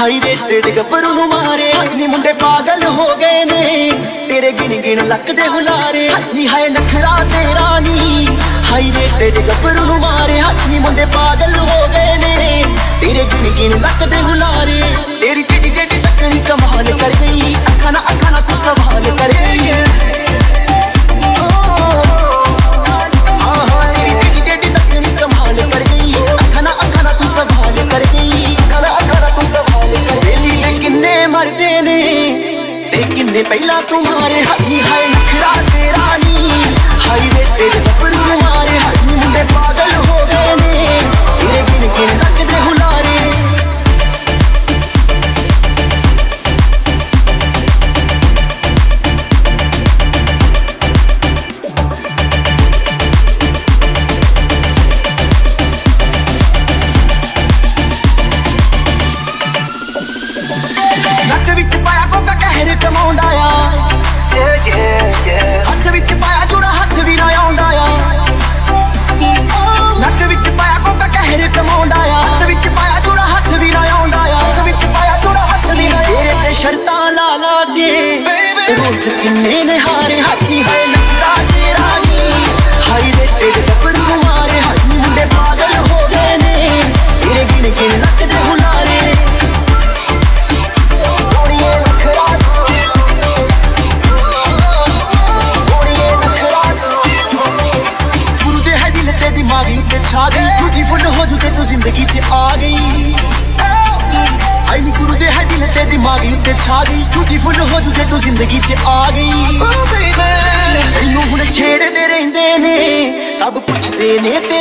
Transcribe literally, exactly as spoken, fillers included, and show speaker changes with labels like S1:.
S1: high rated गब्बरू नू मारे नी मुंडे पागल हो गए ने तेरे गिन गिन लक दे हुलारे नी हाय नखरा तेरा नी हाई रेटेड गब्बरू नू मारे नी मुंडे पागल हो गए ने तेरे गिन गिन लक दे हुलारे तेरी टिटी टिटी तकनी कमाल कर गई अखा ना अखा ना तू सवाल कर गई पहला तुम्हारे हनी हाय नखरा तेरा नी हाई रेटेड गब्बरू नू मारे हनी मुंडे पागल हो गए ने तेरे गिन गिन लक दे हुलारे नक विच पाया कोका कहर कमाउंदा आ हथ विच पाया जुड़ा हथ भी ना आउंदा आ नक विच पाया कोका कहर कमाउंदा आ हथ विच पाया जुड़ा हथ भी ना आउंदा आ हथ विच पाया जुड़ा हथ भी ना तेरे ते शर्तां ला ला के रोज किन्ने ने हारे हाथी है नखरा तेरा नी हाई रेटेड गब्बरू नू मारे हनी मुंडे पागल हो गए ने तेरे गिन गिन लक दे हुलारे ब्यूटीफुल हो जुते तू जिंदगी च आ गई आई नी गुरु दे है दिल ते दिमाग उत्ते छा गई ब्यूटीफुल हो जुते तू जिंदगी च आ गई मैनू हुण छेड़दे रहिंदे ने सब पुछदे ने